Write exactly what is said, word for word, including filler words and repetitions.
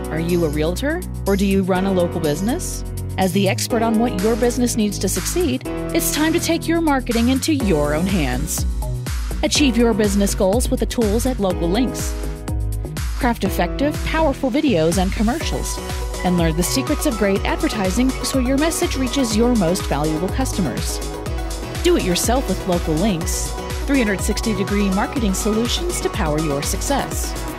Are you a realtor, or do you run a local business? As the expert on what your business needs to succeed, it's time to take your marketing into your own hands. Achieve your business goals with the tools at Local Links. Craft effective, powerful videos and commercials, and learn the secrets of great advertising so your message reaches your most valuable customers. Do it yourself with Local Links, three sixty degree marketing solutions to power your success.